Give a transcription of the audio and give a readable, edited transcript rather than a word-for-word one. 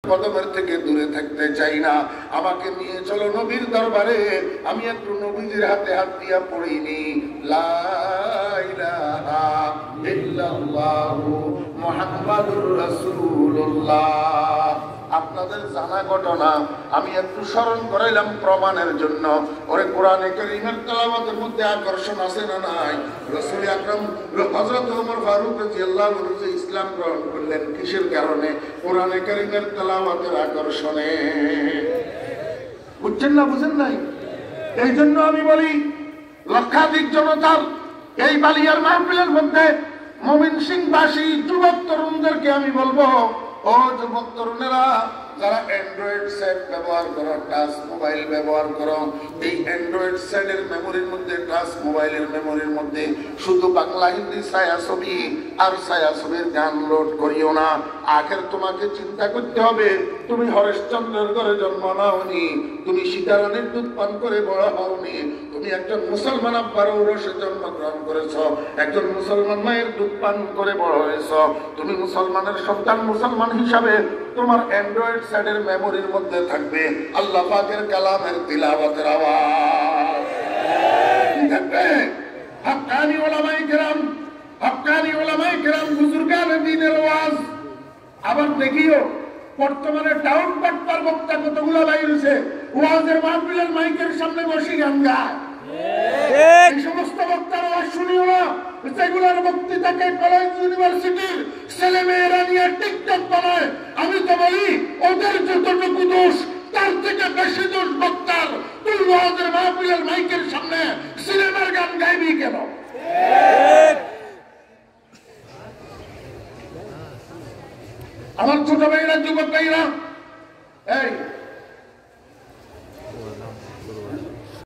কদমের থেকে দূরে থাকতে চাই না। আমাকে নিয়ে চলো নবীর দরবারে, আমি একটু নবীজির হাতে হাত দিয়া পড়িনি লা ইলাহা ইল্লাল্লাহু মুহাম্মাদুর রাসূলুল্লাহ। আপনাদের জানা ঘটনা আমি একটু স্মরণ করাইলাম প্রমাণের জন্য। ওরে কোরআনে কারীমের তেলাওয়াতের মধ্যে আকর্ষণ আছে না নাই? রাসূল আকরাম হযরত ওমর ফারুক রাদিয়াল্লাহু আনহু যে ইসলাম গ্রহণ করলেন কিসের কারণে? কোরআনে কারীমের তেলাওয়াতের আকর্ষণে। বুঝছেন না? বুঝেন নাই? এই জন্য আমি বলি লক্ষাধিক জনতার এই বালিয়ার মাহফিলের মধ্যে ময়মনসিংহবাসী যুবক তরুণদেরকে আমি বলবো, ও যুবক তরুণেরা যারা অ্যান্ড্রয়েড সেট ব্যবহার করো, টাচ মোবাইল ব্যবহার করো, এই অ্যান্ড্রয়েড সেটের মেমোরির মধ্যে, টাচ মোবাইলের মেমোরির মধ্যে শুধু বাংলা হিন্দি ছায়াছবি আর ছায়াছবির গান লোড করিও না। আখের তোমাকে চিন্তা করতে হবে, তুমি হরেশচন্দ্রের ঘরে জন্ম নাওনি, তুমি সীতারানীর দুধ পান করে বড় হওনি, তুমি একজন মুসলমান আব্বার ঔরসে জন্মগ্রহণ করেছ, একজন মুসলমান মায়ের দুধ পান করে বড় হয়েছ। তুমি মুসলমানের সন্তান, মুসলমান হিসাবে তোমার অ্যান্ড্রয়েড সেটের মেমোরির মধ্যে থাকবে আল্লাহ পাকের কালামের তিলাওয়াতের আওয়াজ। থাকবে হক্কানি উলামায়ে কেরাম, হক্কানি উলামায়ে কেরাম, বুজুর্গানে দ্বীনের ওয়াজ। আবার দেখিও বর্তমানে ডাউন বাটপার বক্তা কতগুলো বাইরেছে, ওয়াজের মাহফিলের মাইকের সামনে বসে গান গায়। এই সমস্ত বক্তার ওয়াজ শুনিও না, যেগুলোর বক্তৃতাকে কলেজ ইউনিভার্সিটির ছেলে মেয়েরা নিয়ে টিকটক বানায়। আমি তো বলি ওদের যতটুকু দোষ তার থেকে বেশি দোষ বক্তার। তুই ওয়াজের মাহফিলের মাইকের সামনে সিনেমার গান গাইবি কেন? আমার ছোট ভাইরা, যুবক ভাইরা, এই